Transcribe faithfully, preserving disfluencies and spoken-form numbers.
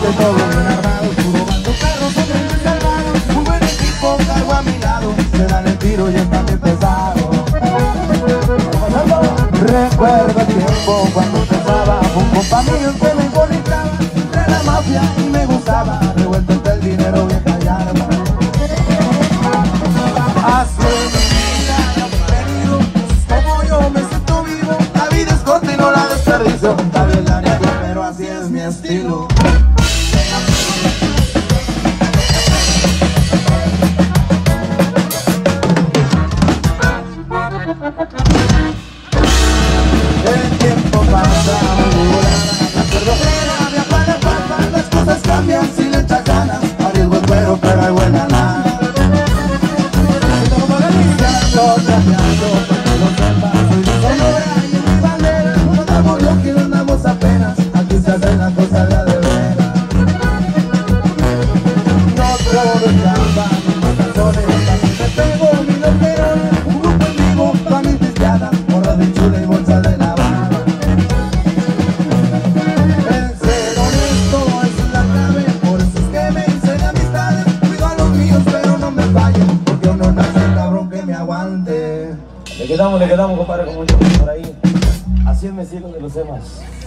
de todo bien armado, puro bando, carros, hombres salvados, muy buen equipo, cargo a mi lado, se dan el tiro y están bien pesados. Recuerdo el tiempo cuando empezaba, un compa mío que me conectaba entre la mafia y me gustaba, revuelto entre el dinero bien callado. Así es mi vida, bienvenido, como yo me siento vivo, la vida es corta y no la desperdicio, tal vez la niego, pero así es mi estilo. El tiempo pasa muy volada, me acuerdo que era de afán de papa, las cosas cambian si le echas ganas, arriesgo el cuero pero hay buena lana. Estamos organizando, trapeando, para que lo sepas, soy de Sonora y en mi bandera, no andamos lo que no andamos apenas, aquí se hace la cosa de a de veras. No todo es trampa, mis canciones, también me pego mi loquerona, un grupo en vivo, pa' mis pisteadas, morras de chula y bolsa de la bala. El ser honesto es la clave, por eso es que me hice de amistades, cuido a los míos pero no me fallen, porque uno no es el cabrón que me aguante. Le quedamos, le quedamos, compadre, como yo por ahí. Así es mi estilo de los temas.